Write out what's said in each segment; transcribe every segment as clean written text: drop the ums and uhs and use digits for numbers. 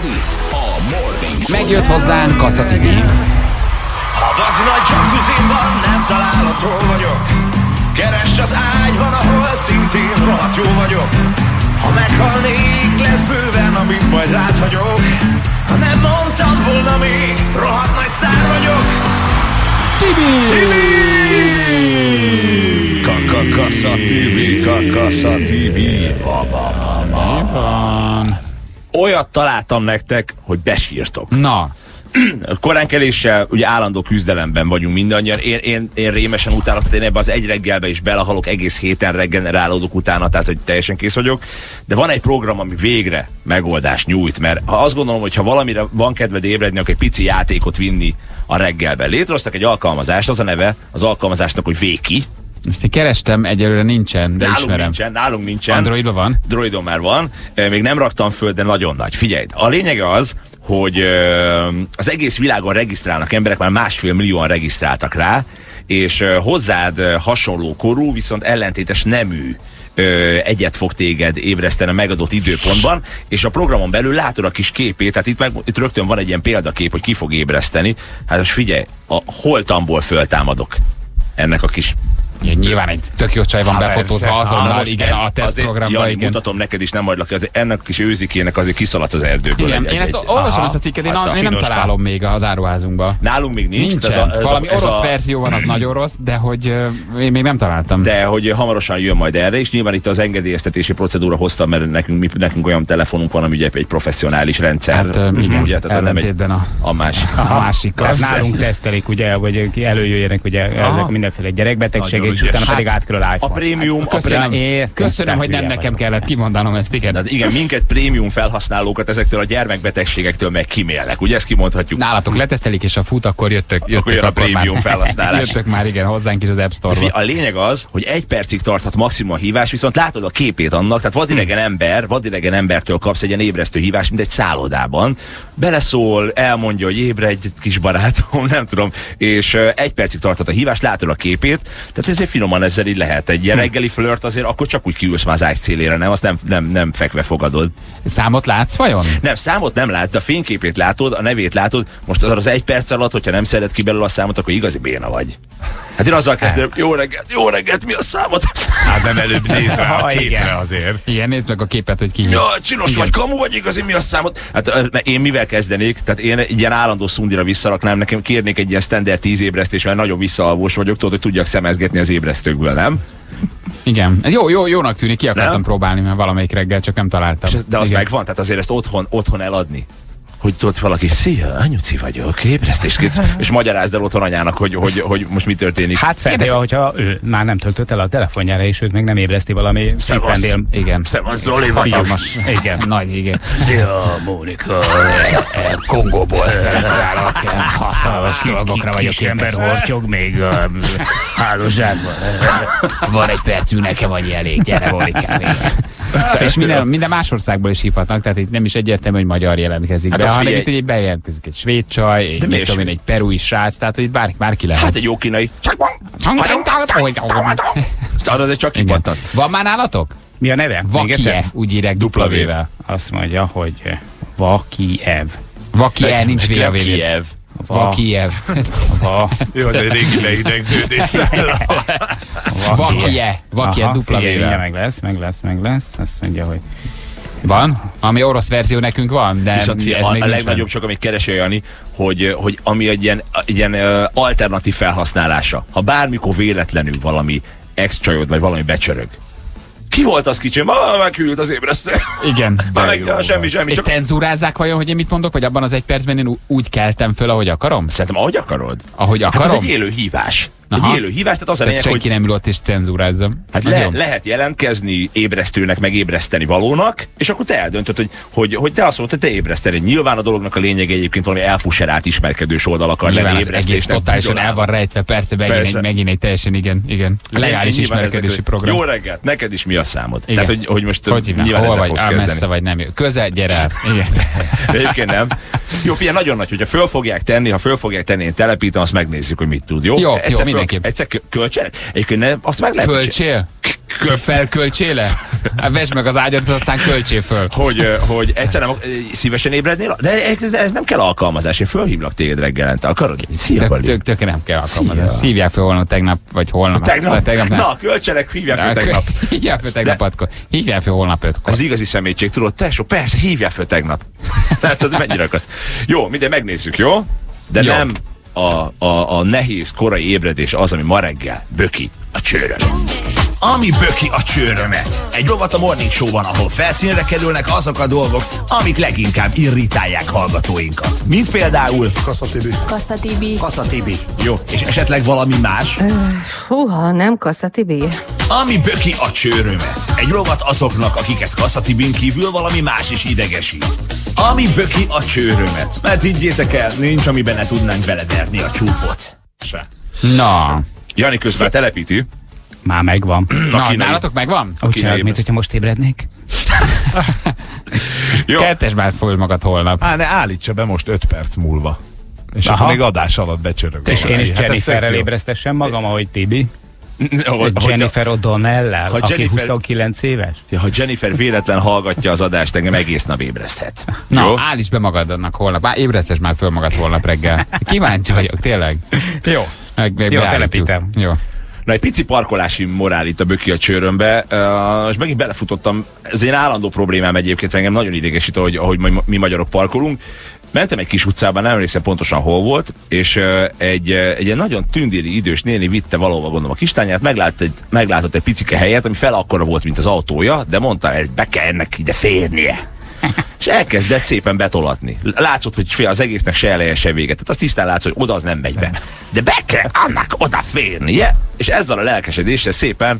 Ez itt a Morning Show. Megjött hozzánk Kassa Tibi. Ha bazi nagy jacuzziban nem találod, hol vagyok. Keresd az ágyban, ahol szintén rohadt jó vagyok. Ha meghalnék, lesz bőven, amit majd rád hagyok. Ha nem mondtam volna még, rohadt nagy sztár vagyok. Tibi! Kassa Tibi, Kassa Tibi. Van. Olyat találtam nektek, hogy besírtok. Na. Koránkeléssel ugye állandó küzdelemben vagyunk mindannyian. Én rémesen utálok, én ebbe az egy reggelbe is belehalok, egész héten regenerálódok utána, tehát hogy teljesen kész vagyok. De van egy program, ami végre megoldást nyújt, mert azt gondolom, hogy ha valamire van kedved ébredni, akkor egy pici játékot vinni a reggelben. Létrehoztak egy alkalmazást, az a neve az alkalmazásnak, hogy Véki. Ezt én kerestem, egyelőre nincsen, de ismerem. Nálunk nincsen. Androidban van? Androidon már van. Még nem raktam föl, de nagyon nagy. Figyelj, a lényege az, hogy az egész világon regisztrálnak emberek, már 1,5 millióan regisztráltak rá, és hozzád hasonló korú, viszont ellentétes nemű egyet fog téged ébreszteni a megadott időpontban, és a programon belül látod a kis képét, tehát itt rögtön van egy ilyen példakép, hogy ki fog ébreszteni. Hát most figyelj, a holtamból föltámadok ennek a kis... Ja, nyilván egy tök jó csaj van befotózva azonnal, igen, a tesztprogramban, igen. Mutatom neked is, nem hagylak, ennek a kis őzikének azért kiszaladt az erdőből. Igen, én ezt olvasom ezt a cikket, én nem találom még az áruházunkban. Nálunk még nincs. Valami orosz verzió van, az nagyon rossz, de hogy én még nem találtam. De hogy hamarosan jön majd erre, és nyilván itt az engedélyeztetési procedúra hoztam, mert nekünk olyan telefonunk van, ami ugye egy professzionális rendszer. Hát igen, ugye, tehát nem egy, a másik. Nálunk tesztelik, ugye, hogy előjöjjenek ugye mindenféle gyerekbetegségek, és utána pedig átkerül iPhone. A prémium... Köszönöm, hogy nem nekem kellett kimondanom ezt, igen. Tehát igen, minket prémium felhasználókat ezektől a gyermekbetegségektől meg kimélnek. Ugye ezt kimondhatjuk? Nálatok letesztelik, és a fut, akkor jöttök akkor jön a prémium felhasználás. Jöttök már, igen, hozzánk is az App Store-ba. A lényeg az, hogy 1 percig tarthat maximum a hívás, viszont látod a képét annak, tehát vadidegen embertől kapsz egy ilyen ébresztő hívást, mint egy szállodában. Beleszól, elmondja, hogy ébredj, kis barátom, nem tudom, és 1 percig tarthat a hívás, látod a képét, tehát ezért finoman ezzel így lehet. Egy ilyen reggeli flört azért akkor csak úgy kiülsz már az ágy szélére, nem? Azt nem fekve fogadod. Számot látsz vajon? Nem, számot nem látsz, de a fényképét látod, a nevét látod, most az 1 perc alatt, hogyha nem szeded ki belőle a számot, akkor igazi béna vagy. Hát én azzal kezdem, jó reggelt, mi a számot? Hát nem előbb nézd rá a képre azért. Igen, nézd meg a képet, hogy ki. Ja, csinos vagy, kamu vagy, igazi, mi a számot? Hát én mivel kezdenék? Tehát én egy ilyen állandó szundira visszaraknám, nekem kérnék egy ilyen standard 10 ébresztés, mert nagyon visszaalvós vagyok, tudod, hogy tudjak szemezgetni az ébresztőkből, nem? Igen. Jónak tűnik, ki akartam próbálni, mert valamelyik reggel csak nem találtam. De az megvan, tehát azért ezt otthon eladni. Hogy tudod valaki, szia, anyuci vagyok, ébresztésként, és magyarázd el otthon anyának, hogy most mi történik. Hát feltéve, hogyha ő már nem töltött el a telefonjára, és őt meg nem ébreszti valami szépendél. Igen. Szevasz, Zoli vagyok. Hatalmas. Igen. Nagy, igen. Szia, Mónika. Kongóból telefonálok. Hatalmas dolgokra vagyok. Kis ember hortyog még a hálózsákban. Van egy percünk, nekem annyi elég. Gyere, Mónikám. És minden más országból is hívhatnak, tehát itt nem is egyértelmű, hogy magyar jelentkezik be, hanem itt egy bejelentkezik egy svéd csaj, egy perui srác, tehát itt bárki lehet. Hát egy jó kínai. Arra azért csak kipattant. Van már nálatok? Mi a neve? Vakiev, úgy írják W-vel. Azt mondja, hogy Vakiev. Vakiev, nincs V a végén. Vakiev. Jó, az egy régi beidegződés. Vakiev W-vel. Meg lesz. Azt mondja, hogy van? Ami orosz verzió nekünk van, de viszont ez még a legnagyobb csak, amit keresi a Jani, hogy ami egy ilyen alternatív felhasználása. Ha bármikor véletlenül valami ex-csajod, vagy valami becsörög. Ki volt az kicsim? Meghűlt az ébresztő. Igen. Semmi. És cenzúrázzák vajon, hogy én mit mondok, vagy abban az 1 percben én úgy keltem föl, ahogy akarom? Szerintem ahogy akarod. Ahogy akarom? Hát ez egy élő hívás. Egy élő hívás, tehát az a lényeg, senki nem ült és cenzúrázza. Hát lehet jelentkezni ébresztőnek, meg ébreszteni valónak, és akkor te eldöntöd, hogy te azt mondod, hogy te ébreszteni. Nyilván a dolognak a lényeg egyébként valami elfuserált ismerkedős oldal akar lenni ébresztés. Egész totálisan el van rejtve, persze. Megint egy teljesen, igen. Legális ismerkedési program. Jó reggelt, neked is mi a számod? Igen. Tehát, hogy most nyilván ezzel fogsz kezdeni. Messze vagy nem. Közel, gyere el. Igen. Egyébként nem. Jó, figyelj, nagyon nagy, hogyha föl fogják tenni, én telepítem, azt megnézzük, hogy mit tud, jó? Jó, mindenképp. Egyszer költsenek? Egyébként azt meg lehet... Költsél? Felköltsél-e? Vesd meg az ágyat, aztán költsél föl. Hogy egyszer nem szívesen ébrednél? De ez nem kell alkalmazás, én fölhívlak téged reggelente, akarod? Tök nem kell alkalmazás. Hívják föl holnap, tegnap, vagy holnap. Tegnap. Na, költsenek, hívják föl tegnap. Hívják föl tegnap 5-kor. Hívják föl holnap 5-kor. Az igazi szemétség, tudod, tesó, persze, hívják föl tegnap. Tehát tudod, mennyire akarsz. Jó, minden megnézzük, jó? De jó. Nem a nehéz korai ébredés az, ami ma reggel böki a csőröm. Ami böki a csőrömet. Egy rovat a Morning Show-ban, ahol felszínre kerülnek azok a dolgok, amik leginkább irritálják hallgatóinkat. Mint például... Kassa Tibi. Jó, és esetleg valami más? Húha, nem Kassa Tibi. Ami böki a csőrömet. Egy rovat azoknak, akiket Kassa Tibin kívül valami más is idegesít. Ami böki a csőrömet. Mert higgyétek el, nincs, amiben ne tudnánk beleverni a csúfot. Se. Na. Jani közben telepíti. Már megvan. Na, nálatok megvan? Úgy csinálod, mint hogyha most ébrednék. Kettes már föl magad holnap. Ne állítsa be most 5 perc múlva. És akkor még adás alatt becsörög. És én is Jenniferrel ébresztessem magam, ahogy Tibi. Jennifer O'Donnell-lel, aki 29 éves. Ha Jennifer véletlen hallgatja az adást, engem egész nap ébreszthet. Na, állíts be magadnak holnap. Ébresztes már föl magad holnap reggel. Kíváncsi vagyok, tényleg. Jó. Jó, telepítem. Jó. Na, egy pici parkolási morál itt a böki a csőrömbe, és megint belefutottam, ez egy állandó problémám egyébként, engem nagyon idegesít, ahogy mi magyarok parkolunk. Mentem egy kis utcában, nem emlékszem pontosan hol volt, és egy nagyon tündéri idős néni vitte valahova, gondolom, a kislányát, meglátott egy picike helyet, ami fel akkora volt, mint az autója, de mondta, hogy be kell ennek ide férnie. És elkezdett szépen betolatni. Látszott, hogy az egésznek se eleje, se vége. Tehát azt tisztán látszott, hogy oda az nem megy be. De be kell annak odaférnie. És ezzel a lelkesedéssel szépen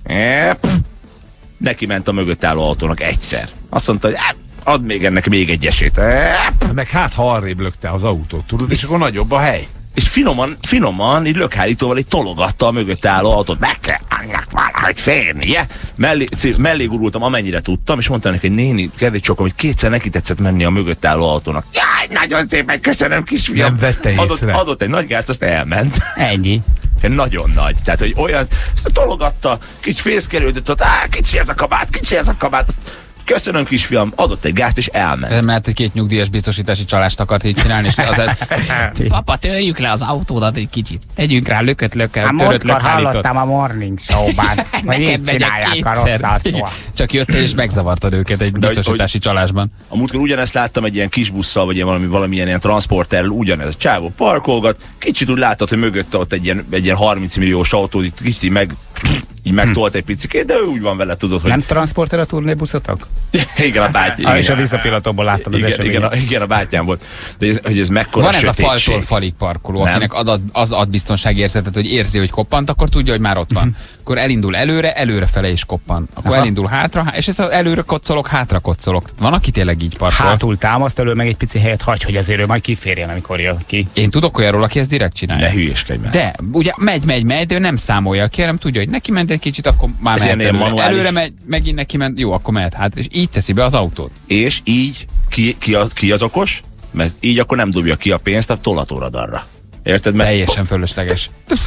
neki ment a mögött álló autónak egyszer. Azt mondta, hogy add még ennek még egy esélyt. Meg hát ha arrébb lökte az autót, tudod, és akkor nagyobb a hely. És finoman, így lökhárítóval így tologatta a mögött álló autót. Be kell annak valahogy férnie. Mellé gurultam, amennyire tudtam, és mondtam neki, hogy néni, kedves csokom, hogy kétszer neki tetszett menni a mögött álló autónak. Jaj, nagyon szépen köszönöm, kisfiam. Nem vette észre. Adott egy nagy gázt, azt elment. Ennyi. Nagyon nagy. Tehát, hogy olyan, tologatta, kicsi fészkelődött ott, kicsi ez a kabát. Köszönöm, kisfiam, adott egy gázt és elment. Mert hogy 2 nyugdíjas biztosítási csalást akart így csinálni, és papa, törjük le az autódat egy kicsit. Tegyünk rá törött lökhárítót. Hallottam a Morning Show-ban, hogy így csinálják a rosszat. Csak jöttél és megzavartad őket egy biztosítási csalásban. A múltkor ugyanezt láttam egy ilyen kis busszal, vagy valamilyen ilyen transporterrel, ugyanez a csávó parkolgat, kicsit úgy láttad, hogy mögötte ott egy ilyen 30 milliós autó, kicsit így megtolt egy picikét, de ő úgy van vele, tudod, hogy... Nem transporter a turnébuszotok? Igen, a bátyám. És a visszapillantóból láttad az eseményet. Igen, a bátyám volt. De hogy ez mekkora van ez sötétség. a faltól falig parkoló, akinek az ad biztonsági érzetet, hogy érzi, hogy koppant, akkor tudja, hogy már ott van. Akkor elindul előrefele is koppan. Akkor elindul hátra, és ez előre koccolok, hátra koccolok. Van, aki tényleg így parkol. Hátul támaszt, elő meg egy pici helyet hagy, hogy azért ő majd kiférjen, amikor jön ki. Én tudok olyanról, aki ezt direkt csinálja. Ne hülyéskedj meg. De ugye megy, de ő nem számolja ki, hanem tudja, hogy neki ment egy kicsit, akkor már mehet előre megy, megint neki ment, jó, akkor mehet hátra, és így teszi be az autót. És így ki az okos? Mert így akkor nem dobja ki a pénzt a tolatóradarra. Érted? Mert teljesen fölösleges.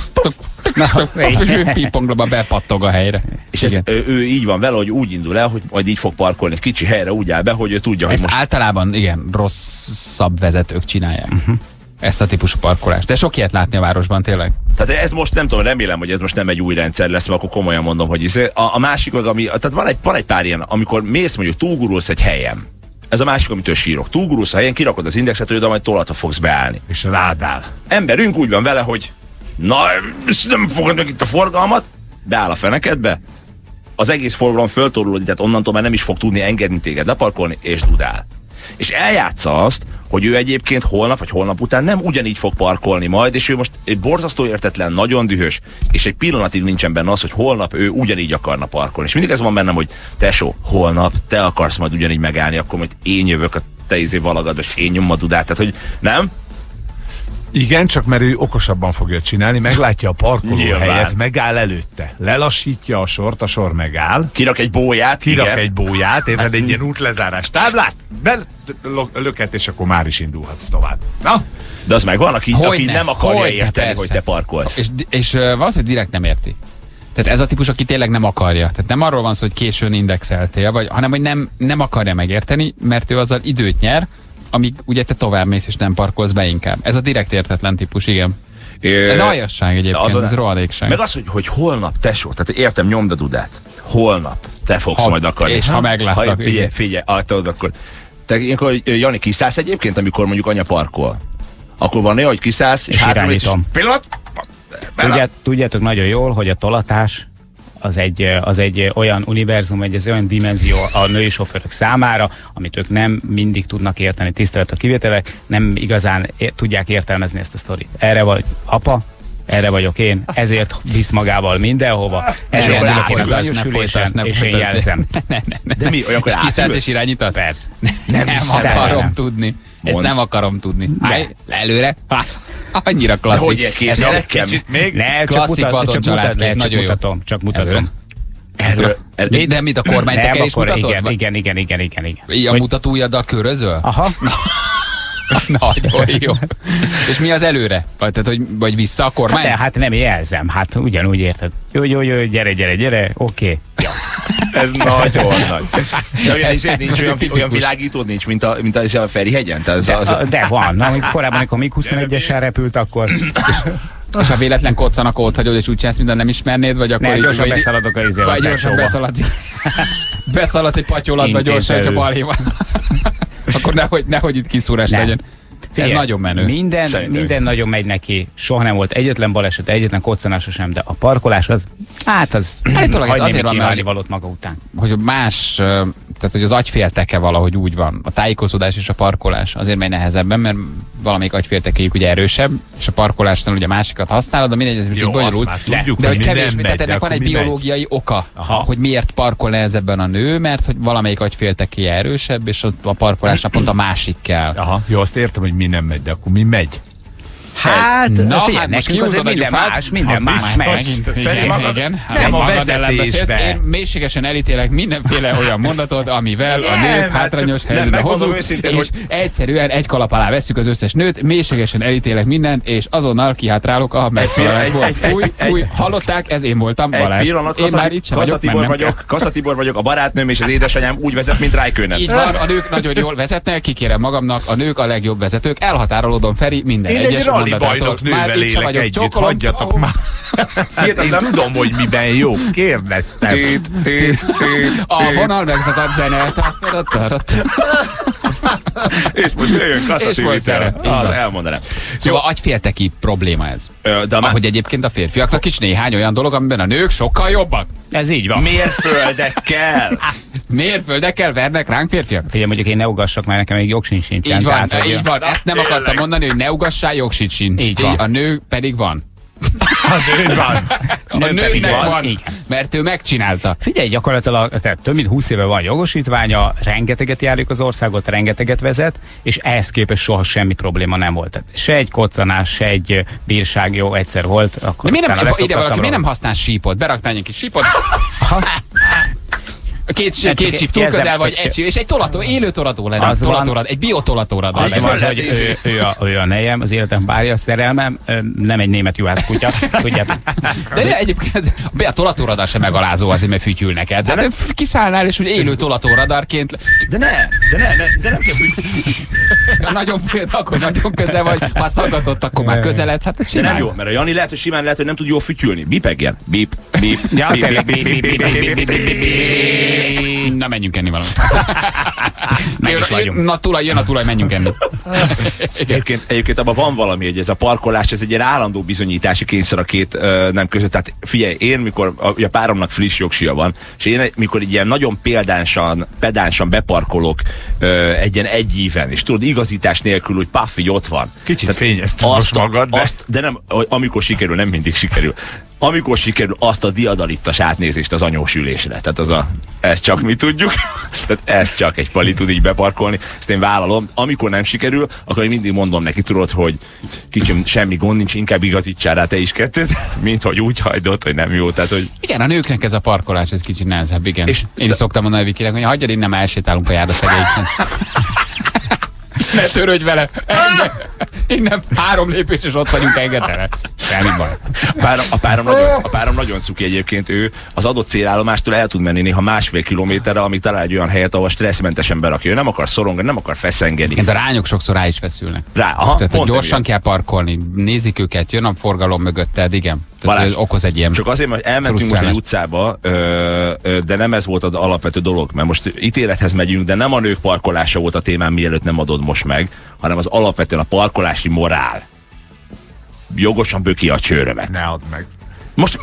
Pingponglóba bepattog a helyre. És ő így van vele, hogy úgy indul el, hogy majd így fog parkolni egy kicsi helyre, úgy áll be, hogy ő tudja, ezt hogy most... általában igen, rosszabb vezetők csinálják. Ezt a típusú parkolást. De sok ilyet látni a városban, tényleg. Tehát ez most nem tudom, remélem, hogy ez most nem egy új rendszer lesz, mert akkor komolyan mondom, hogy a másik, tehát van egy pár ilyen, amikor mész, mondjuk túlgurulsz egy helyen. Ez a másik, amitől sírok. Túlgurulsz a helyen, kirakod az indexet, hogy oda majd tolata fogsz beállni. És rádál. Emberünk úgy van vele, hogy na, nem fogod meg itt a forgalmat, beáll a fenekedbe, az egész forgalom föltorulódik, tehát onnantól már nem is fog tudni engedni téged leparkolni, és dudál. És eljátsza azt, hogy ő egyébként holnap vagy holnap után nem ugyanígy fog parkolni majd, és ő most egy borzasztó értetlen, nagyon dühös, és egy pillanatig nincsen benne az, hogy holnap ő ugyanígy akarna parkolni. És mindig ez van bennem, hogy tesó, holnap te akarsz majd ugyanígy megállni, akkor majd én jövök a te valagad, és én nyomom a dudát. Tehát, hogy nem? Igen, csak mert ő okosabban fogja csinálni, meglátja a parkolóhelyet, megáll előtte, lelassítja a sort, a sor megáll. Kirak egy bóját, érted, egy ilyen útlezárás táblát, löket, és akkor már is indulhatsz tovább. Na? De az megvan, aki nem akarja érteni, hogy te parkolsz. És valószínűleg direkt nem érti. Tehát ez a típus, aki tényleg nem akarja. Tehát nem arról van szó, hogy későn indexeltél, hanem hogy nem akarja megérteni, mert ő azzal időt nyer, amíg ugye te tovább mész és nem parkolsz be inkább. Ez a direkt értetlen típus, igen. Ez aljasság egyébként, ez rohadékság. Meg az, hogy holnap tesó, tehát értem, nyomd a dudát. Holnap te fogsz majd akarni. És ha meglátnak. Figyelj, akkor te ilyenkor, Jani, kiszállsz egyébként, amikor mondjuk anya parkol? Akkor van olyan, hogy kiszállsz, és hátramész, és pillanat. Tudjátok nagyon jól, hogy a tolatás az egy olyan univerzum, egy olyan dimenzió a női sofőrök számára, amit ők nem mindig tudnak érteni, tisztelet a kivételek, nem igazán tudják értelmezni ezt a sztorit. Erre vagy apa, erre vagyok én, ezért visz magával mindenhova, ezért ülök az anyósülésen, és én jelzem. De mi, olyankor és kiszállsz és irányítasz? Persze. Nem akarom tudni. Ezt nem akarom tudni. Előre. Annyira klasszik. De hogy ilyen kézjelekkel? Nem, csak mutatom. Erről. De mit a kormánytekerés mutatod? Igen. A mutatójaddal körözöl? Aha. Nagyon jó. És mi az előre? Vagy vissza a kormány? Hát nem jelzem, hát ugyanúgy érted. Jó, gyere, oké. Ja. Ez nagyon nagy. De nincs olyan világítód nincs, mint a Ferihegyen? De van. Korábban, amikor még 21-esen repült, akkor... És ha véletlen koccanak, ott hagyod, és úgy csinálsz, mint nem ismernéd, vagy akkor... Nem, gyorsan beszaladok a izével. Vagy gyorsan beszaladsz egy patyolatba gyorsan, hogyha balhé van. Akkor nehogy itt kiszúrás legyen. Ez nagyon menő. Minden nagyon megy neki. Soha nem volt egyetlen baleset, egyetlen koccanása sem, de a parkolás az azért van valót maga után. Hogy más, tehát hogy az agyfélteke valahogy úgy van. A tájékozódás és a parkolás azért megy nehezebben, mert valamelyik agyféltekéjük ugye erősebb, és a parkolásnál ugye másikat használod, de mindegy, ez csak bonyolult. De hogy kevésbé, tehát ennek van egy biológiai oka, hogy miért parkol nehezebben a nő, mert hogy valamelyik agyféltekéje erősebb, és a parkolásnál pont a másik kell. Aha, jó, azt értem, hogy mi nem megy, de akkor mi megy? Nekünk azért minden más megy. Igen. Nem a vezetésbe. Én mélységesen elítélek mindenféle olyan mondatot, amivel a nők hátrányos helyzetbe hozunk, és egyszerűen egy kalap alá vesszük az összes nőt, mélységesen elítélek mindent, és azonnal kihátrálok a megszólalásból. Fúj, hallották, ez én voltam, Balázs. Egy pillanat, Kassa Tibor vagyok, a barátnőm és az édesanyám úgy vezet, mint Räikkönen. Így van, a nők nagyon jól vezetnek, kikérem magamnak, a nők a legjobb vezetők, elhatárolódom, Feri, minden egyes bajnok nővel élek együtt, hagyjatok már. Én tudom, hogy miben jó. Kérdeztem. A vonal megszakadt zene. És most jöjjön Kassa Tibor. Az elmondanám. Szóval agyfélteki probléma ez. Ahogy egyébként a férfiaknak is néhány olyan dolog, amiben a nők sokkal jobbak. Ez így van. Mérföldekkel vernek ránk férfiak? Figyelj, mondjuk én ne ugassak, mert nekem még jogsincs sincs. Így van. Ezt nem akartam mondani, hogy ne ugassál, jogsincs sincs. A nő pedig van. A nőnek van, mert ő megcsinálta. Figyelj, gyakorlatilag több mint 20 éve van jogosítványa, rengeteget járjuk az országot, rengeteget vezet, és ehhez képest soha semmi probléma nem volt. Se egy koccanás, se egy bírság, jó, egyszer volt. Akkor miért nem használsz sípot? Beraktál egy kis sípot? Két síp túl közel vagy, egy síp, és egy tolató, élő tolató lenne. Egy biotolatóra. Az van, hogy ő a nejem, az életem bárja, a szerelmem, nem egy német juhász kutya, tudjátok. De egyébként a tolatóradar sem megalázó azért, mert fütyül neked. De kiszállnál, és úgy élő tolatóradarként... De nem kell nagyon fél, akkor nagyon közel vagy, ha szaggatott, akkor már közeledsz, hát ez simán. Nem jó, mert a Jani lehet, hogy simán lehet, hogy nem tud jól fütyülni. Bipegjen. Bip. Na, menjünk enni valamit. Jön a tulaj, menjünk enni. Egyébként abban van valami, hogy ez a parkolás, ez egy ilyen állandó bizonyítási kényszer a két nem között. Tehát figyelj, én mikor a páromnak friss jogsia van, és én mikor így ilyen nagyon pedánsan beparkolok egy ilyen egy éven, és tudod, igazítás nélkül, hogy paff, így ott van. Kicsit fényezted most magad, de nem, amikor sikerül, nem mindig sikerül. amikor sikerül azt a diadalittas átnézést az anyós ülésre. Tehát ezt csak mi tudjuk. Tehát ezt csak egy pali tud így beparkolni. Ezt én vállalom. Amikor nem sikerül, akkor én mindig mondom neki, tudod, hogy kicsim, semmi gond nincs, inkább igazítsál rá te is kettőt, mint hogy úgy hagydott, hogy nem jó. Tehát, hogy... Igen, a nőknek ez a parkolás, ez kicsit nehezebb, igen. És én szoktam mondani a Vikinek, hogy hagyjad, innen már elsétálunk a járdaszegélyben. Ne törődj vele! Innen 3 lépés, és ott vagyunk, engedele. Semmi baj. A párom nagyon cuki egyébként, ő az adott célállomástól el tud menni néha 1,5 kilométerre, amíg talál egy olyan helyet, ahol stresszmentesen berakja. Ő nem akar szorongani, nem akar feszengeni. De a rányok sokszor rá is feszülnek. Tehát, hogy gyorsan kell parkolni, nézik őket, jön a forgalom mögötted, igen. Tehát ez okoz egy ilyen. Csak azért, mert elmentünk most egy utcába, de nem ez volt az alapvető dolog, mert most ítélethez megyünk, de nem a nők parkolása volt a témám, mielőtt nem adod most meg, hanem az alapvetően a parkolási morál. Jogosan böki a csőrömet. Ne add meg. Most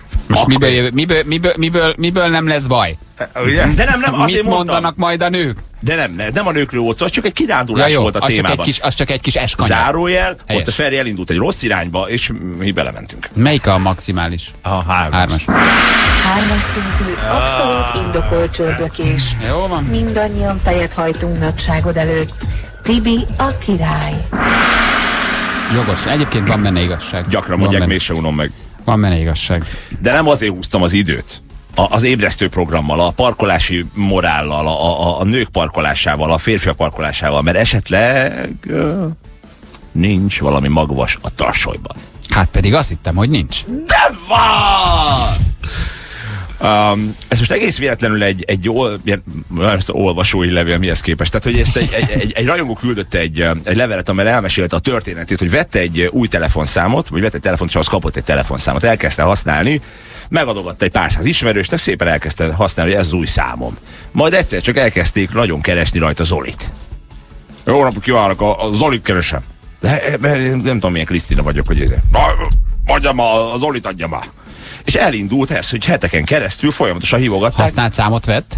miből nem lesz baj? De nem, mit mondanak majd a nők? De nem a nőkről volt, az csak egy kirándulás volt a témában. Az csak egy kis eskanyag. Zárójel, ott a Feri elindult egy rossz irányba, és mi belementünk. Melyik a maximális? A 3-as. 3-as szintű, abszolút indokolt csőrbökés. Jó van. Mindannyian fejet hajtunk nagyságod előtt. Tibi a király. Jogos. Egyébként van benne igazság. Gyakran mondják, mégse unom meg. Van benne igazság. De nem azért húztam az időt. Az ébresztő programmal, a parkolási morállal, a nők parkolásával, a férfiak parkolásával, mert esetleg nincs valami magvas a tarsolyban. Hát pedig azt hittem, hogy nincs. De van! Ez most egész véletlenül egy olvasói levél mihez képest. Tehát, hogy ezt egy rajongó küldött egy levelet, amely elmesélte a történetét, hogy vette egy új telefonszámot, vagy vette egy telefont, és az kapott egy telefonszámot, elkezdte használni, megadogatta egy pár száz ismerősnek, szépen elkezdte használni, hogy ez az új számom. Majd egyszer csak elkezdték nagyon keresni rajta Zolit. Jó napot kívánok, a Zolit keresem. Nem tudom, milyen Krisztina vagyok, hogy ezért. Adjam a Zolit, adjam már. És elindult ez, hogy heteken keresztül folyamatosan hívogatták. Használt számot vett?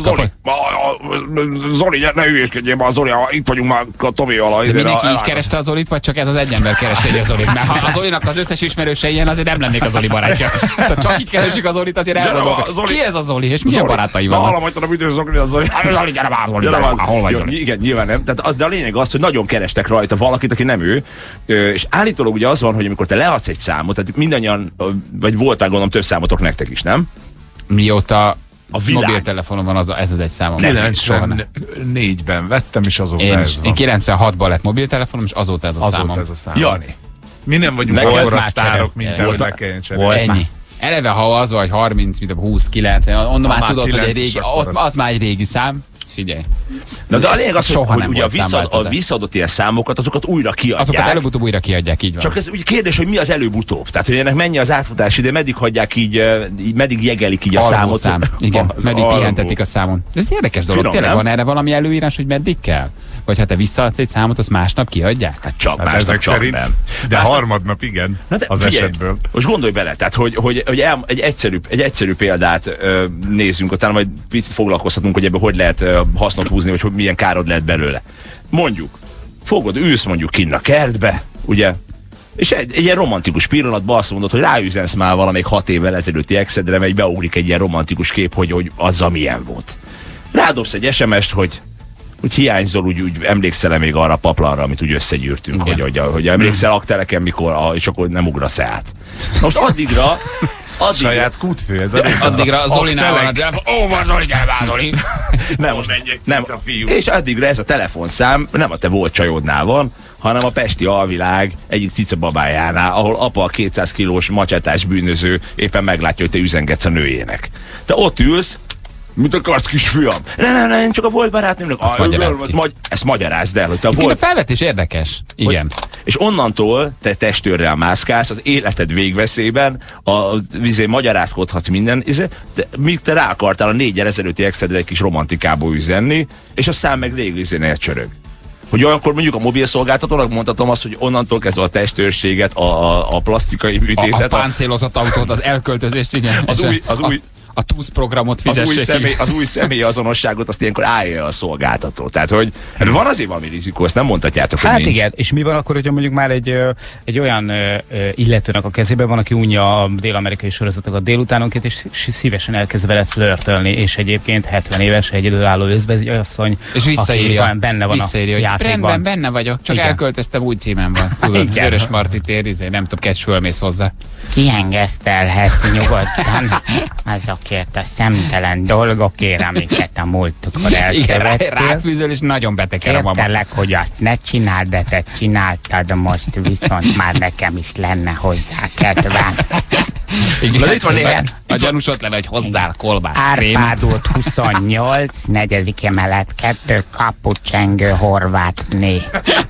Zoli, ne hülyéskedjél már, Zoli, itt vagyunk már a Tomival. De mindenki így kereste a Zolit, vagy csak ez az egy ember kereste a Zolit? Mert ha a Zolinak az összes ismerőse ilyen, azért nem lennék a Zoli barátja. Tehát csak így keresik a Zolit, azért elgondolkodok. Ki ez a Zoli, és milyen barátai vannak? Hallom, hogy tudom, üdvös Zoli, a Zoli. Zoli, gyere már, Zoli, hol vagy Zoli? Igen, nyilván nem. De a lényeg az, hogy nagyon kerestek rajta valakit, aki nem ő. És állítólag ugye az van, hogy amikor te leadsz egy számot, tehát mindannyian, vagy volt már gondolom több számotok nektek is, nem? Mióta a mobiltelefonon van ez az egy számom. 94-ben vettem, és azóta ez van. Én 96-ban lett mobiltelefonom, és azóta ez a számom. Azóta ez a számom. Jani. Mi nem vagyunk akkora sztárok, mint te, hogy meg kelljen cserélni. Ennyi. Eleve, ha az vagy 30, 20, 90, onnan már tudod, hogy egy régi, az már egy régi szám. Figyelj. Na de a lényeg az, hogy ugye a visszaadott ilyen számokat, azokat újra kiadják. Azokat előbb-utóbb újra kiadják, így van. Csak ez ugye kérdés, hogy mi az előbb-utóbb. Tehát, hogy ennek mennyi az átfutás ide, meddig hagyják így, meddig jegelik így a számot. Szám. Igen, meddig pihentetik a számon. Ez egy érdekes dolog. Finom, tényleg van erre valami előírás, hogy meddig kell? Vagy ha te visszaadsz egy számot, azt másnap kiadják? Hát csak hát másnap, csak szerint, nem. De harmadnap igen, az figyelj, esetből. Most gondolj bele, tehát, hogy egy egyszerű példát nézzünk, aztán majd picit foglalkozhatunk, hogy ebből hogy lehet hasznot húzni, vagy hogy milyen károd lehet belőle. Mondjuk, ülsz mondjuk kinn a kertbe, ugye, és egy ilyen romantikus pillanatban azt mondod, hogy ráüzensz már valamelyik 6 évvel ezelőtti exedre, mert beugrik egy ilyen romantikus kép, hogy azzal milyen volt. Rádobsz egy SMS-t, hogy hiányzol, úgy emlékszel még arra a paplanra, amit úgy összegyűrtünk, hogy emlékszel akteleken, mikor, és akkor nem ugrasz át. Most addigra saját kútfő, ez addigra Zolinál van a telefon. Ó, van Zoli, gyere már, Zoli! Nem, és addigra ez a telefonszám nem a te volt csajodnál van, hanem a pesti alvilág egyik cicababájánál, ahol apa a 200 kilós macsetás bűnöző éppen meglátja, hogy te üzengetsz a nőjének. Te ott ülsz, mit akarsz, kisfiam? Nem, csak a volt barátnőmnek. Ezt magyarázd el, hogy te volt. A felvetés érdekes. Igen. És onnantól te testőrrel mászkálsz az életed végveszélyben, magyarázkodhatsz minden, míg te rá akartál a 4 ezelőtti exedre egy kis romantikából üzenni, és a szám meg rég csörög. Hogy olyankor mondjuk a mobilszolgáltatónak mondhatom azt, hogy onnantól kezdve a testőrséget, a plastikai műtétet. A páncélozott autót, az elköltözést, igen. Az új A TUSZ programot fizessék. Az új személy azonosságot azt ilyenkor állja a szolgáltató. Tehát, hogy van azért valami rizikó, ezt nem mondhatjátok, hogy nincs. Igen, és mi van akkor, hogyha mondjuk már egy olyan illetőnek a kezében van, aki unja a dél-amerikai sorozatokat délutánonként, és szívesen elkezd vele flörtölni, és egyébként 70 éves egyedülálló özvegyasszony, és visszaírja, benne van visszaírja, a játékban. Rendben, benne vagyok, csak elköltöztem, új címem van. Tudod, Vörös Marti tér, nem tudom, kecs fölmész hozzá. Kiengesztelhet nyugodtan azokért a szemtelen dolgokért, amiket a múltkor elkövettél. Ráfűzöl, és nagyon beteker a mama. Értelek, hogy azt ne csináld, de te csináltad, most viszont már nekem is lenne hozzá kedvem. Igen, itt van néhány. A gyanús ott lenne, hogy hozzá kolbászkrém. Árpád út 28, 4. emelet 2, kapucsengő horvátné.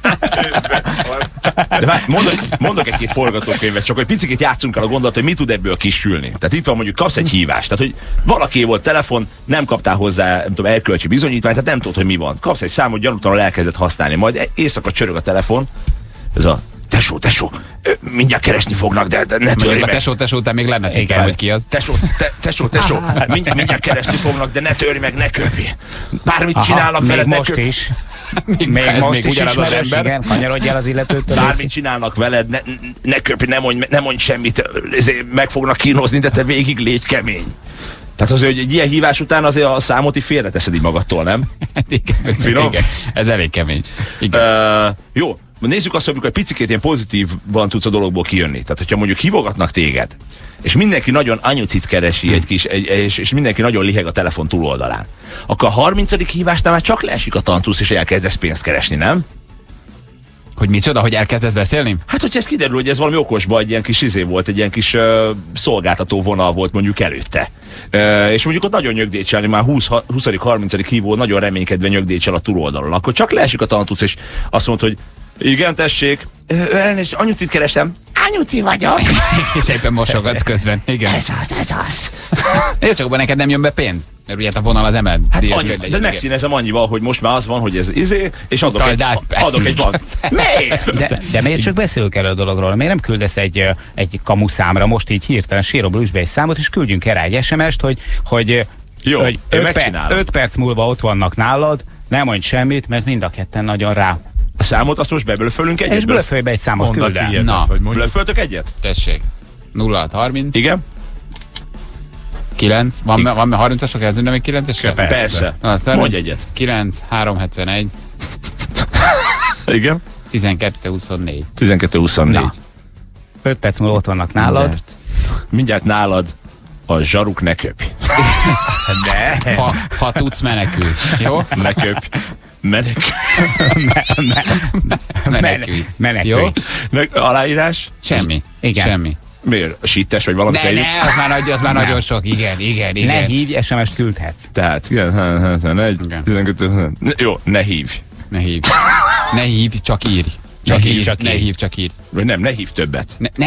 Mondok egy-két forgatókönyvet, csak hogy picit játszunk el a gondolat, hogy mi tud ebből kisülni. Tehát itt van, mondjuk kapsz egy hívást, tehát hogy valaki volt telefon, nem kaptál hozzá, nem tudom, erkölcsi bizonyítványt, tehát nem tudod, hogy mi van. Kapsz egy számot, gyanútlanul elkezded használni, majd éjszaka csörög a telefon, ez a tesó, mindjárt keresni fognak, de ne törj meg. Tesó, te még lenne tétel, hogy ki az. Tesó, mindjárt keresni fognak, de ne törj meg, ne köpj. Bármit csinálnak veled, ne köpj. Még most is ismerős, igen, kanyarodj el az illetőtől. Bármit csinálnak veled, ne köpj, ne mondj semmit, meg fognak kínozni, de te végig légy kemény. Tehát azért, hogy egy ilyen hívás után azért a számot így félreteszed így magadtól, nem? Igen, ez elég kemény. Jó. Nézzük azt, hogy egy picikét ilyen pozitívan tudsz a dologból kijönni. Tehát, hogyha mondjuk hívogatnak téged, és mindenki nagyon anyucit keresi és mindenki nagyon liheg a telefon túloldalán, akkor a 30. hívásnál már csak leesik a tantusz, és elkezdesz pénzt keresni, nem? Hogy micsoda, hogy elkezdesz beszélni? Hát, hogyha ez kiderül, hogy ez valami okosba egy ilyen kis volt, egy ilyen kis szolgáltató vonal volt mondjuk előtte. És mondjuk ott nagyon nyögdécselni, már 20.-30. hívó nagyon reménykedve nyögdécsel a túloldalon. Akkor csak leesik a tantusz, és azt mondod, hogy igen, tessék, elnézést, anyucit kerestem. Anyuci vagyok. És éppen mosogatsz közben. Igen. Ez az. Én csak abban neked nem jön be pénz. Mert ugye a vonal az emel. Hát de megszínezem annyival, hogy most már az van, hogy ez és adok egy bank. Miért? De miért csak beszélünk erről a dologról? Miért nem küldesz egy kamuszámra most így hirtelen síróból üsd be egy számot, és küldjünk el rá egy SMS-t, hogy 5 perc múlva ott vannak nálad, nem mondj semmit, mert mind a ketten nagyon rá. A számot azt most beblöfölünk egyet? És blöfölj be egy számot, küld el. Na, blöföltök egyet? Tessék. 0630. Igen? 9. Van 30-asra kezdünk, de még 9-esre? Persze. Mondj egyet. 9, 371. Igen? 12-24. 12-24. 5 perc múlva ott vannak nálad. Mindjárt nálad a zsaruk ne köpj. Ne. Ha tudsz, menekülj. Jó? Ne köpj. Menekülj. Jó? Aláírás? Semmi. Igen. Semmi. Miért? A sítes vagy valami? Az már nagyon sok. Igen. Ne hívj, SMS-t küldhetsz. Tehát, igen, 12. Jó, ne hívj. Ne hívj, csak írj. Ne hívj, csak írj. Nem, ne hívj többet. Ne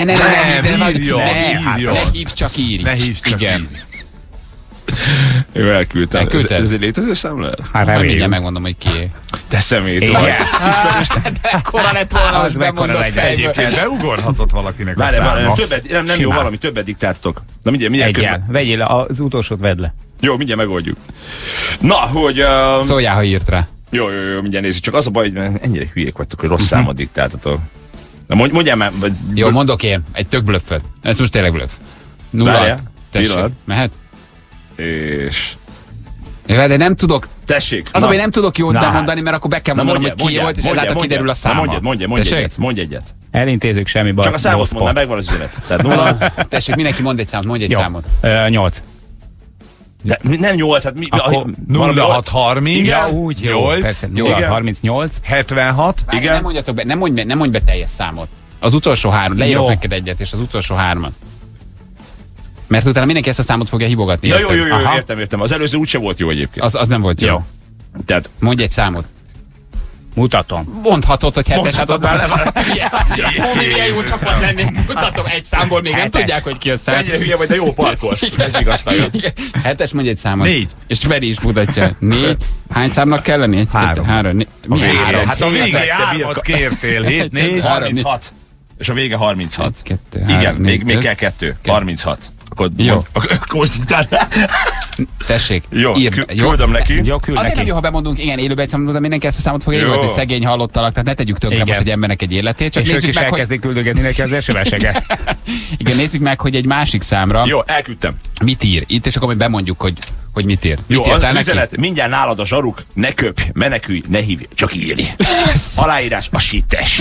hívj, csak írj. Ne hívj, csak írj. Jó, elküldtem. Ez egy létező számla? Hát mindjárt megmondom, hogy kié. Te szemét. De kora lett volna, az bemondott fejből. Egyébként beugorhatott valakinek a száma. Nem jó, valami többet diktáltatok. Na mindjárt közben. Vegyél az utolsót, vedd le. Jó, mindjárt megoldjuk. Na, hogy... Szóljál, ha írt rá. Jó, mindjárt nézzük. Csak az a baj, hogy ennyire hülyék vagytok, hogy rossz számot diktáltatok. Na mondjál már... Jó, mondok én. Egy tök blöfföt. Ez most tényleg blöff. 0. Tessék. Mehet? És... De nem tudok... Tessék. Az, hogy nem tudok jót mondani, mert akkor be kell mondanom, hogy ki volt, és ezáltal kiderül a száma. Mondj egyet. Elintézzük, semmi baj. Csak a számot mondd, megvan az üzenet. Tehát 0. Tessék, mindenki mond egy számot, mondj egy számot. 8. De nem 8, hát mi... 0630. Ja, úgy, 8. Persze, 0638. 76. Igen. Nem mondjatok be, nem mondj be teljes számot. Az utolsó 3, leírok neked egyet, és az utolsó 3-at. Mert utána mindenki ezt a számot fogja hívogatni. Ja, jó, értem. Az előző úgyse volt jó egyébként. Az nem volt jó. Tehát... Mondj egy számot. Mutatom. Mondhatod, hogy 7-es milyen jó csapat lennék. Mutatom egy számból, még nem tudják, hogy ki a szám. Mennyire hülye vagy, de jó parkolsz. Ez még azt fejlő. 7-es, mondj egy számot. 4. És Feri is mutatja. 4. Hány számnak kell lenni? 1, 2, 3. Milyen 3? Hát a végén 3-at kértél. 7, 4, 36. És a vége 36. 2, 3, igen, még kell 2. 36. Akkor most diktálnál. Tessék. Jó, küldöm neki. Jó, azért nem jó, ha bemondunk, igen, élőben egyszerűen mondom, mindenki ezt a számot fogja írni, hogy szegény halottalak, tehát ne tegyük tönkre most egy embernek egy életét. Csak nézzük meg, elkezdik küldögetni neki az SMS-eket. Igen, nézzük meg, hogy egy másik számra. Jó, elküldtem. Mit ír? Itt, és akkor mi bemondjuk, hogy mit ír. Jó, az üzenet, mindjárt nálad a zsaruk, ne köpj, menekülj, ne hívj, csak írj. Aláírás, a sittes.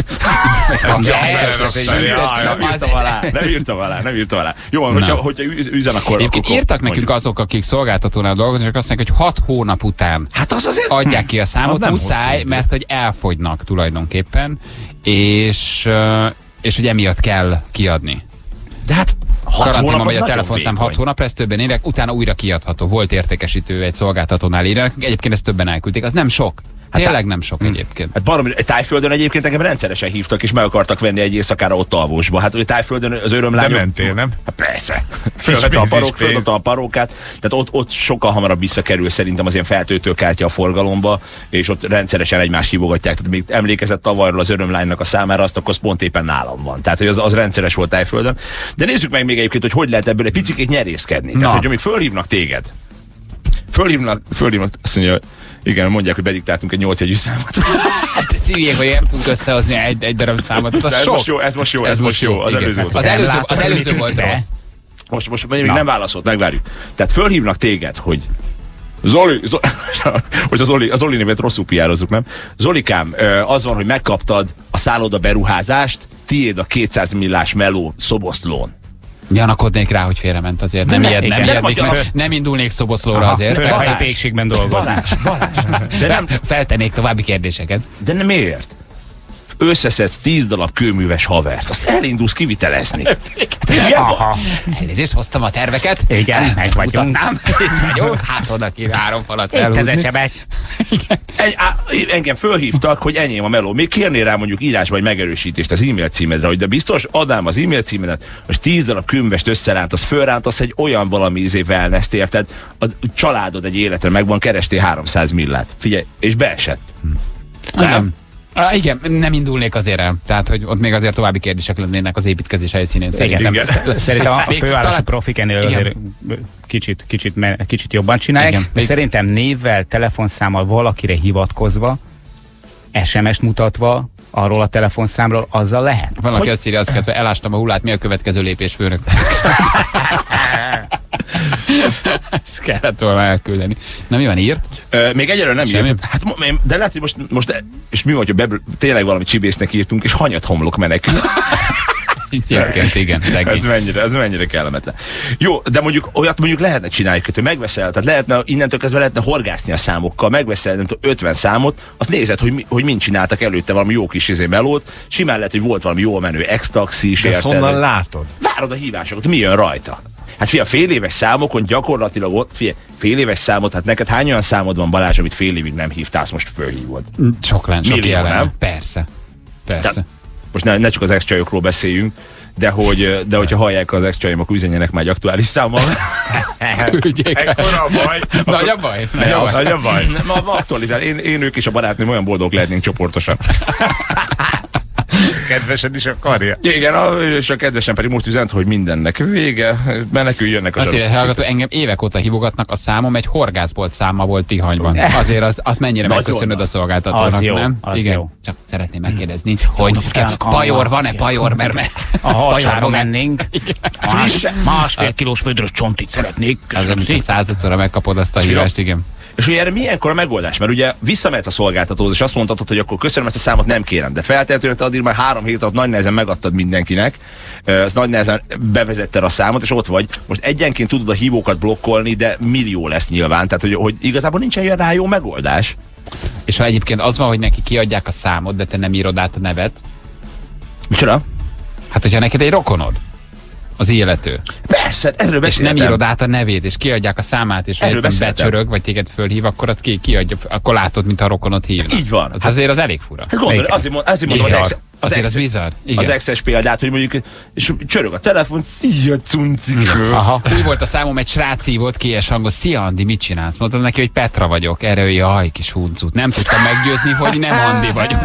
Nem írtam alá. Jó, hogyha üzen, akkor... Írtak nekünk azok, akik szolgáltatónál dolgoznak, és azt mondják, hogy 6 hónap után adják ki a számot, muszáj, mert hogy elfogynak tulajdonképpen, és hogy emiatt kell kiadni. De hát 6 hónap vagy a telefonszám 6 hónapra, ezt többen írják, utána újra kiadható. Volt értékesítő egy szolgáltatónál írják, egyébként ezt többen elküldték, az nem sok. Tényleg nem sok egyébként. Hát baromi, Tájföldön egyébként engem rendszeresen hívtak, és meg akartak venni egy éjszakára ott alvósba. Hát ugye Tájföldön az örömlányok... De mentél, nem? Hát persze. Földadta a parókát. Tehát ott sokkal hamarabb visszakerül szerintem az ilyen feltöltőkártya a forgalomba, és ott rendszeresen egymást hívogatják. Tehát még emlékezett tavalyról az örömlánynak a számára, azt akkor pont éppen nálam van. Tehát hogy az rendszeres volt Tájföldön. De nézzük meg még egyébként, hogy lehet ebből egy picikét nyerészkedni. Tehát, hogy amíg fölhívnak téged, fölhívnak, azt mondja, igen, mondják, hogy bediktáltunk egy 8 jegyű számot. Hát szívjék, hogy nem tudunk összehozni egy darab számot. Ez most jó. Az előző volt rossz. Most még nem válaszolt, megvárjuk. Tehát fölhívnak téged, hogy Zoli, hogy a Zoli nevet rosszul piározzuk, nem? Zolikám, az van, hogy megkaptad a szálloda beruházást, tiéd a 200 millás meló Szoboszlón. Gyanakodnék rá, hogy félrement azért. Nem indulnék Szoboszlóra azért. Fölhelyi pékségben dolgozni. Balázs. De nem feltennék további kérdéseket. De nem miért? Összeszedsz 10 darab kőműves havert, azt elindulsz kivitelezni. Elnézést, hoztam a terveket. Igen, meg vagyunk. Itt vagyok, hát oda ki 3 falat felhúzni. Itt az SMS. Engem fölhívtak, hogy enyém a meló. Még kérnél rá mondjuk írásba egy megerősítést az e-mail címedre, hogy de biztos adám az e-mail címedet, most 10 darab kőművest összerántasz, fölrántasz egy olyan valami wellness-t, érted? A családod egy életre megvan, kerestél 300 millát. Figyelj, és beesett. Igen, nem indulnék azért el. Tehát, hogy ott még azért további kérdések lennének az építkezés helyszínén szerintem. Szerintem a fővárosi profik ennél azért kicsit jobban csinálják. Igen. De szerintem névvel, telefonszámmal valakire hivatkozva, SMS-t mutatva, arról a telefonszámról, azzal lehet. Van, aki azt írja, azt kedve, elástam a hullát, mi a következő lépés, főnök? Ezt kellett volna elküldeni. Na mi van, írt? Még egyelőre nem írt. Hát, de lehet, hogy most és mi van, hogy tényleg valami csibésznek írtunk, és hanyat homlok menekül. Igen, ez mennyire kellemetlen. Jó, de olyat lehetne csinálni, hogy megveszel, tehát innentől kezdve lehetne horgászni a számokkal, megveszel 50 számot, azt nézed, hogy mind csináltak előtte valami jó kis melót, simán lehet, hogy volt valami jól menő ex-taxis, érted? De honnan látod? Várod a hívásokat, mi jön rajta? Hát fia, fél éves számokon gyakorlatilag ott, fél éves számot, hát neked hány olyan számod van, Balázs, amit fél évig nem hívtál, most fölhívod? Sok jelen. Persze. Most ne csak az ex-csajokról beszéljünk, de hogyha hallják az ex-csajom, akkor üzenjenek már egy aktuális számmal. Ekkora baj. Nagy a baj. Ma aktualizál. Én ők és a barátnőm olyan boldog lehetnénk csoportosan. Kedvesen is akarja. Igen, és a kedvesen pedig most üzent, hogy mindennek vége, meneküljönnek a zsaruk. Azért hallgató, engem évek óta hívogatnak, a számom egy horgászbolt száma volt Tihanyban. Azért az mennyire megköszönöd a szolgáltatónak, nem? Igen. Jó. Csak szeretném megkérdezni, hogy pajor van-e pajor, mert a hajsára mennénk. 1,5 kilós vödrös csontit szeretnék. Köszönöm szépen. 100-szorra megkapod azt a hívást, igen. És ugye erre milyenkor a megoldás? Mert ugye visszamehetsz a szolgáltatóhoz, és azt mondhatod, hogy akkor köszönöm, ezt a számot nem kérem. De feltétlenül te addig már 3 hét alatt nagy nehezen megadtad mindenkinek, azt nagy nehezen bevezetted a számot, és ott vagy. Most egyenként tudod a hívókat blokkolni, de millió lesz nyilván. Tehát, hogy igazából nincsen ilyen rá jó megoldás. És ha egyébként az van, hogy neki kiadják a számot, de te nem írod át a nevet. Micsoda? Hát, hogyha neked egy rokonod, az illető. Persze, erről beszéltem. És nem írod át a nevét, és kiadják a számát, és becsörög, vagy téged fölhív, akkor kiadja, akkor látod, mint a rokonot hív. Így van. Azért az elég fura. Hát gondolj, azért mondom, az bizarr. Az exes példát, hogy mondjuk, és csörög a telefon, szia cuncik. Úgy volt a számom, egy srác hívott kies hangon, szia Andi, mit csinálsz? Mondtam neki, hogy Petra vagyok. Erre ő, jaj, kis huncut. Nem tudtam meggyőzni, hogy nem Andi vagyok.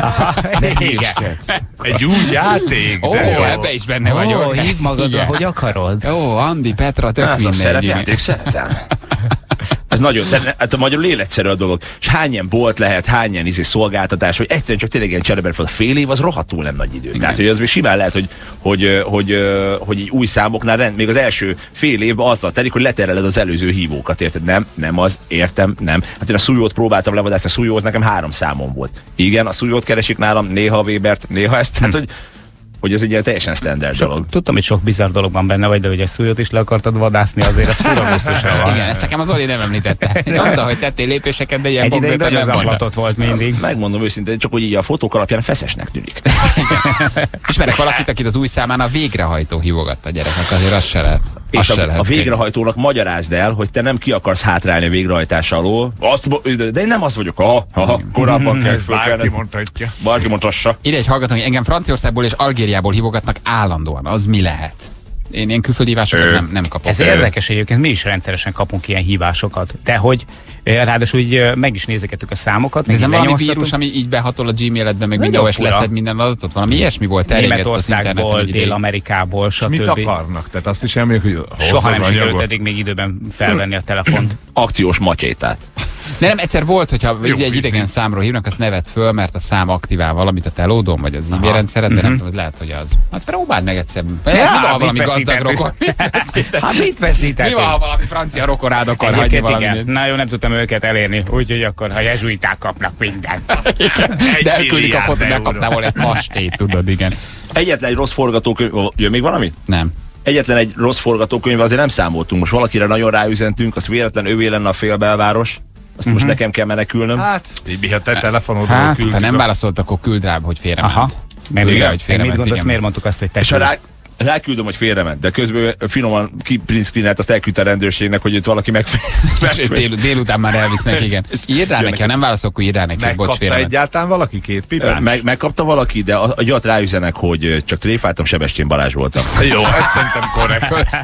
Egy új játék. Ebbe is benne vagyok. Hívd magadra, hogy akarod. Andi, Petra, tök mindegy. Ez a szerepjáték, szeretem. Ez nagyon, hát a magyarul életszerű a dolog. És hány ilyen bolt lehet, hány ilyen szolgáltatás, hogy egyszerűen csak tényleg ilyen csereben fel a fél év, az rohadtul nem nagy idő. Igen. Tehát, hogy az még simán lehet, hogy így új számoknál még az első fél évben azzal telik, hogy letereled az előző hívókat, érted? Nem az, értem, nem. Hát én a Szújót próbáltam levadászni, a Szújóhoz nekem 3 számom volt. Igen, a Szújót keresik nálam, néha a Webert, néha ezt, tehát, hogy ez egy ilyen teljesen standard dolog. Tudtam, hogy sok bizarr dolog van benne, vagy de hogy egy Szújót is le akartad vadászni, azért az fura gusztusra van. Igen, ezt nekem az Oli nem említette. Mondta, hogy tettél lépéseket, de ilyen konkrétan nem mondta. Volt mindig. Megmondom őszintén, csak hogy így a fotók alapján feszesnek tűnik. Ismerek valakit, akit az új számán a végrehajtó hívogatta a gyereknek, azért az se lehet. És a végrehajtónak magyarázd el, hogy te nem ki akarsz hátrálni a végrehajtás alól. De én nem az vagyok. Korábban kell bárki mondhatja. Bárki mondhassa. Ide egy hallgató, hogy engem Franciaországból és Algériából hívogatnak állandóan. Az mi lehet? Én ilyen külföldi hívásokat nem kapok. Ez érdekes egyébként, mi is rendszeresen kapunk ilyen hívásokat. De hogy ráadásul úgy meg is nézegettük a számokat. Ez nem valami vírus, ami így behatol a Gmailedbe, meg mindenhol, és leszed minden adatot? Valami ilyesmi volt? Németországból, Dél-Amerikából, stb. Mit akarnak? Tehát azt is emlék, hogy soha nem sikerült eddig még időben felvenni a telefont. Akciós macsétát. De nem, egyszer volt, hogyha egy idegen számról hívnak, azt nevet föl, mert a szám aktivál valamit a telódon, vagy az e-mail rendszered, de nem tudom, ez lehet, hogy az. Hát próbáld meg egyszer. Mi van valami gazdag rokon? Hát mit veszítettél? Mi van, ha valami francia rokorád akar hagyni valamit? Na jó, nem tudtam őket elérni, úgyhogy akkor, ha jezsuiták kapnak mindent. De elküldik a fotót, megkaptál volna egy kastélyt, tudod, igen. Egyetlen egy rossz forgatókönyv, jön még valami? Nem. Egyetlen egy rossz forgatókönyv, azért nem számoltunk. Most valakire nagyon ráüzentünk, az véletlen ővé lenne a félbelváros. Azt most nekem kell menekülnöm. Hát, így ha te telefonodról küldtük. Ha nem válaszolt, akkor küld rá, hogy félrement. Aha. Meg mit gondolsz, miért mondtuk azt, hogy te és ráküldöm, hogy félrement, de közben finoman print screenelt, azt elküldte a rendőrségnek, hogy itt valaki délután már elvisznek, igen. Írd rá neki, ha nem válaszol, akkor írd rá neki, bocs, félrement. Megkapta egyáltalán valaki 2 pipás? Megkapta valaki, de a gyat ráüzenek, hogy csak tréfáltam, Sebestyén Balázs voltam. Jó, ezt szerintem korrekt.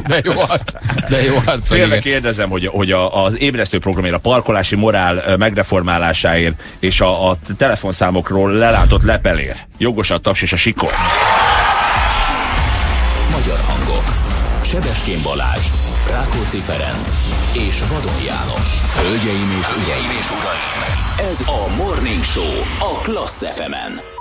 De jó arc. Félve kérdezem, hogy az ébresztő programért, a parkolási morál megreformálásáért és a telefonszámokról lelántott lepelér jogos a taps és a sikor. Magyar hangok. Sebestyén Balázs, Rákóczi Ferenc és Vadon János. Hölgyeim és uraim, ez a Morning Show a Klassz FM-en.